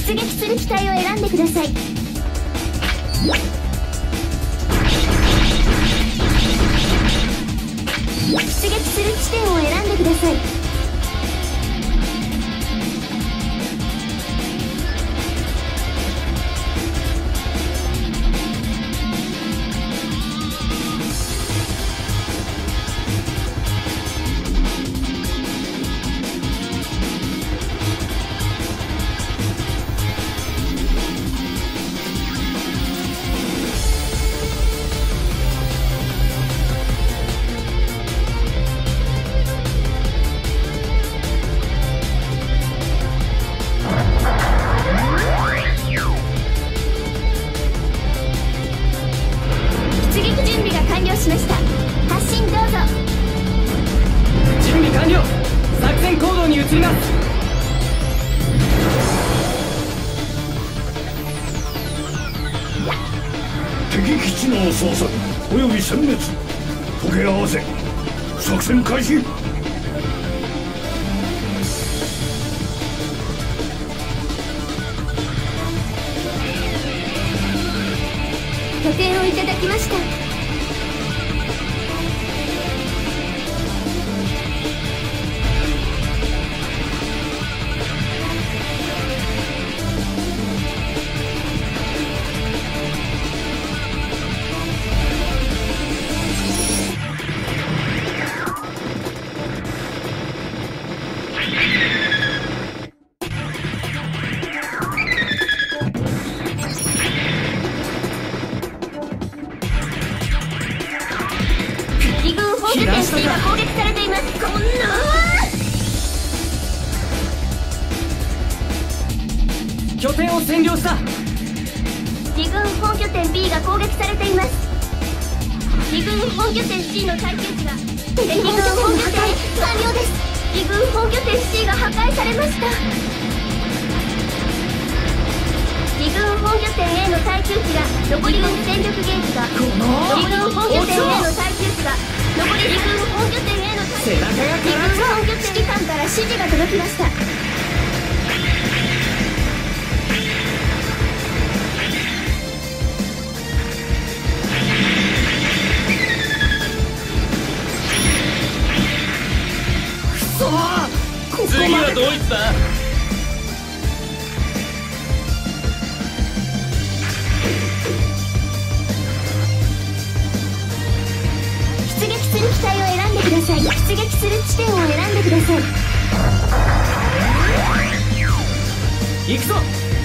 出撃する機体を選んでください。出撃する地点を選んでください。しました。発進どうぞ。 準備完了。作戦行動に移ります。 敵基地の捜索および殲滅時計合わせ作戦開始。 拠点をいただきました。防御点 C が攻撃されています。こんな拠点を占領した。 自軍本拠点 B が攻撃されています。自軍本拠点 C の耐久値が敵軍本拠点完了です。自軍本拠点 C が破壊されました。自軍本拠点 A の耐久値が残り軍戦力ゲージが自軍本拠点 A の耐久値が残り自軍本拠点 A の耐久値が自軍本拠点指揮官から指示が届きました。 次はドイツだ。 出撃する機体を選んでください。出撃する地点を選んでください。 行くぞ。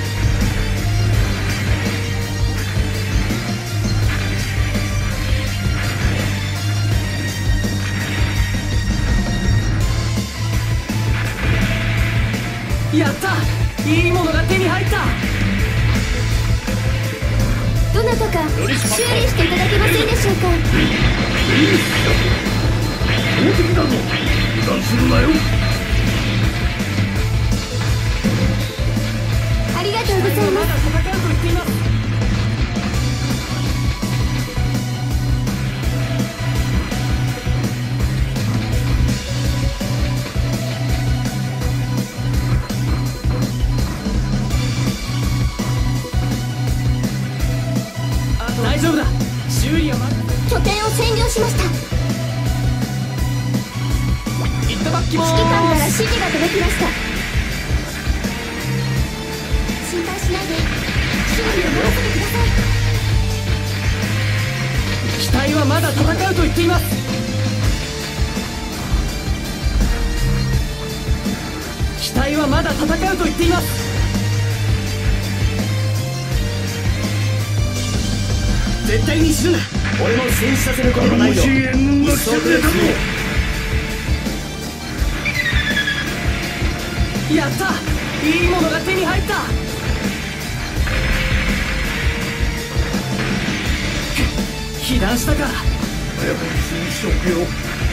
やった、いいものが手に入った。 どなたか修理していただけませんでしょうか。 標的だぞ。油断するなよ。 ありがとうございます。 まだ戦うと言っています。大丈夫だ。修理はまだ。 拠点を占領しました。 いっただきまーす。 指揮官から指示が届きました。心配しないで修理を任せてください。 機体はまだ戦うと言っています。機体はまだ戦うと言っています。絶対に死ぬな。俺も戦死させることがないよ。 援軍が来てくれたぞ。 やった、いいものが手に入った。被弾したか。 早くにしておくよ。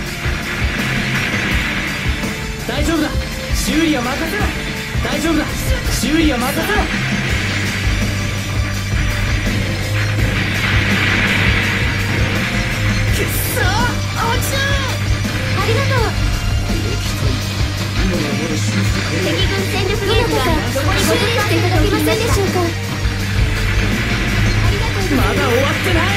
大丈夫だ、修理は任せろ。大丈夫だ、修理は任せろ。くっそー、落ちた。 ありがとう。 今の俺敵軍戦力ゲージが残り50%といただけませんでしょうか。 まだ終わってない。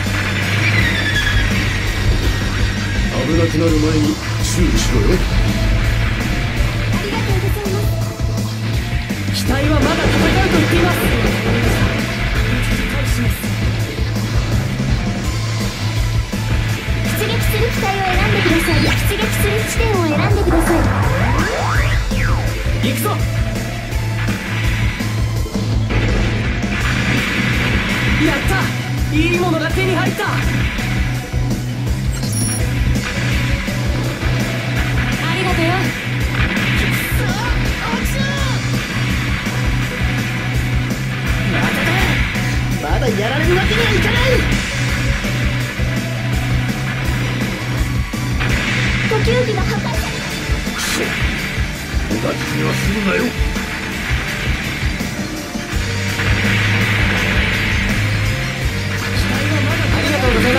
危なくなる前に注意しろよ。 ありがとうございます。 機体はまだ戦うと言っています。 出撃する機体を選んでください。出撃する地点を選んでください。 行くぞ。やった、いいものが手に入った。 ありがとうよ。 まだやられるわけにはいかない。 呼吸器が破壊された。 クソ、無駄死にはするなよ。 ありがとうございます。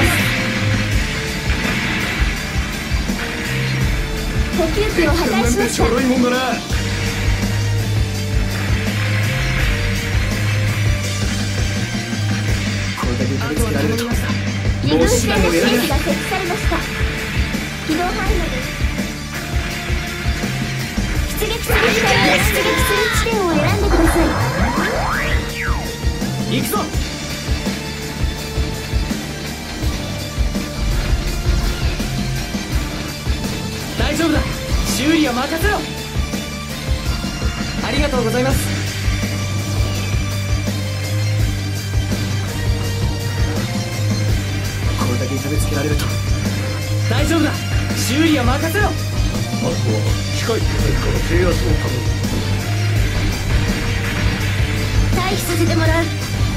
呼吸器を破壊しました。 ちょろいもんだな。 これだけ取り付けられると二軍戦の兵器が設置されました。機動範囲まで出撃する機体や出撃する地点を選んでください。 行くぞ。大丈夫だ、修理は任せろ。ありがとうございます。これだけ痛めつけられると大丈夫だ、修理は任せろ。 あとは近い機体から制圧を頼む。 退避させてもらう。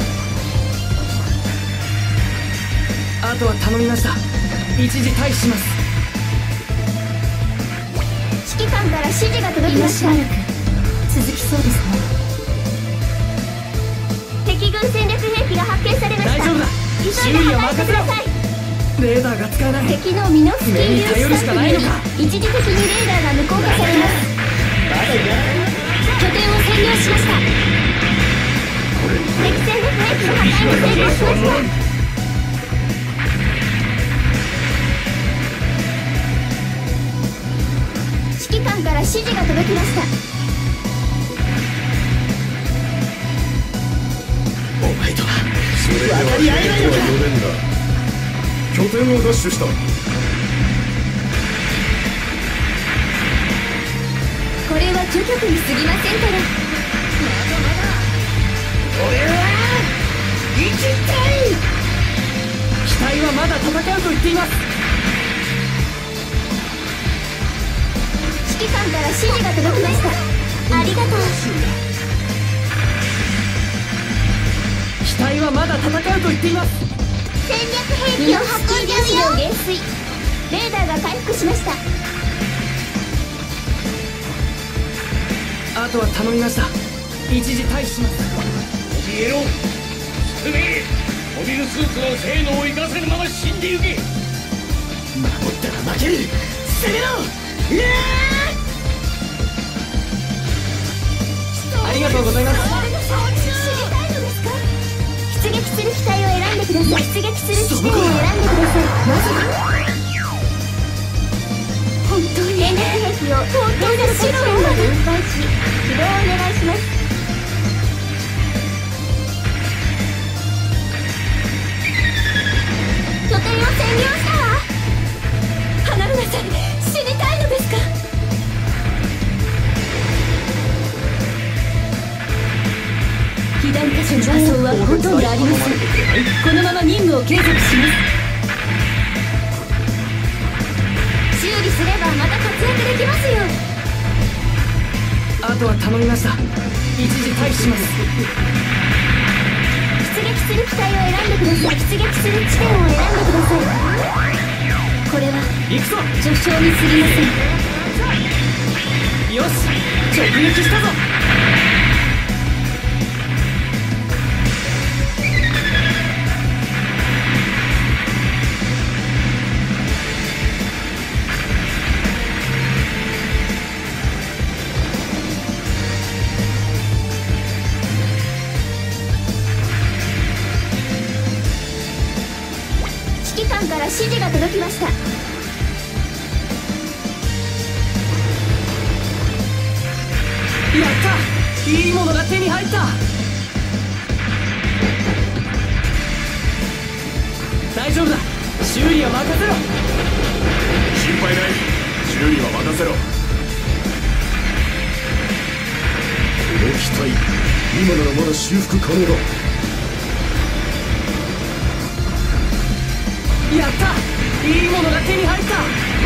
あとは頼みました。一時退避します。 指揮官から指示が届きました。続きそうですね。敵軍戦略兵器が発見されました。 大丈夫だ、 急いで破壊してください。 レーダーが使えない。 敵のミノフスキー目に頼るしかないのか。 一時的にレーダーが無効化されます。拠点を占領しました。敵戦略兵器の破壊に成功しました。指揮官から指示が届きました。 お前とはそれでは分かり合えないのか。 拠点を奪取した。 これは除局に過ぎませんから。 俺は生きたい。機体はまだ戦うと言っています。 指揮官から指示が届きました。ありがとう。 機体はまだ戦うと言っています。 戦略兵器を運んじゃうよ。減衰。レーダーが回復しました。 あとは頼みました。一時退避します。 怯えろ。進め。モビルスーツの性能を生かせぬまま死んでゆけ。 守ったら負ける。攻めろ。ありがとうございます。 知りたいのですか。出撃する機体を選んでください。出撃する地点を選んでください。まず本当に戦略兵器を本当に白をまで運搬し、起動をお願いします。拠点を占領したわ。離れなさい。死にたいのですか。被弾箇所の破損はほとんどありません。このまま任務を継続します。修理すればまた活躍できますよ。 あとは頼みました。一時退避します。 出撃する機体を選んでください。出撃する地点を選んでください。これは行くぞ。 序章に過ぎません。 よし、直撃したぞ。 指示が届きました。 やった、いいものが手に入った。大丈夫だ、修理は任せろ。 心配ない、修理は任せろ。この機体、今ならまだ修復可能だ。 やった、いいものが手に入った。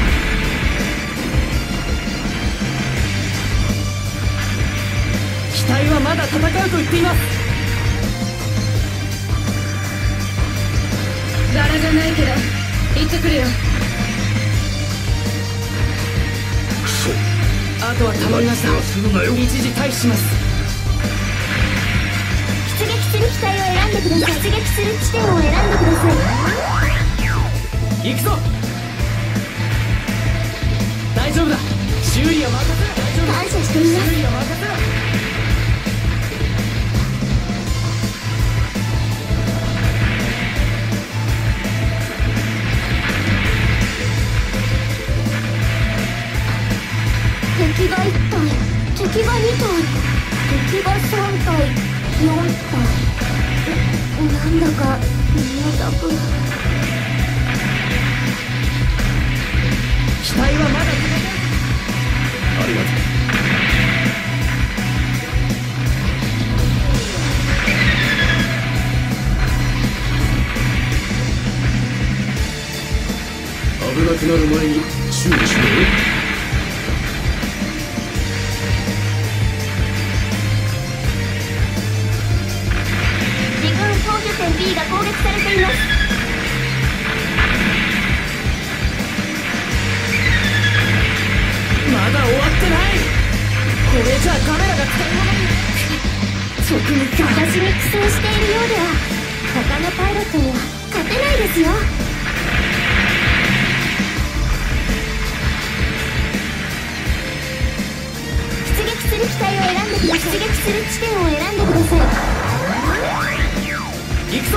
機体はまだ戦うと言っています。 柄じゃないけど行ってくるよ。 クソ、 あとは頼みました。 するなよ。 一時退避します。 出撃する機体を選んでください。出撃する地点を選んでください。 行くぞ。大丈夫だ、修理は任せろ。大丈夫だ、 感謝しています。 修理は任せろ。 敵が1体、敵が2体、敵が3体、4体。なんだか重たく。 機体はまだ戦う。 ありがとう。危なくなる前に修理しろよ。 自軍総拠点 B が攻撃されています。 まだ終わってない。これじゃカメラが使い物に。直撃か。 私に苦戦しているようでは他のパイロットには勝てないですよ。出撃する機体を選んでください。出撃する地点を選んでください。 行くぞ。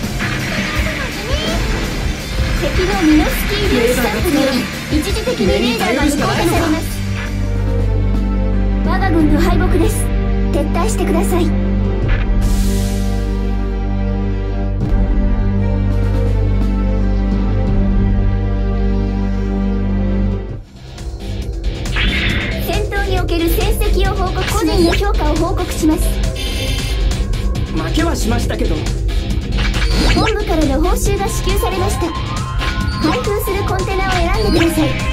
敵のミノフスキー粒子散布により一時的にレーダーが無効化されます。我が軍の敗北です。撤退してください。戦闘における戦績を報告します。個人の評価を報告します。 負けはしましたけど、 本部からの報酬が支給されました。開封するコンテナを選んでください。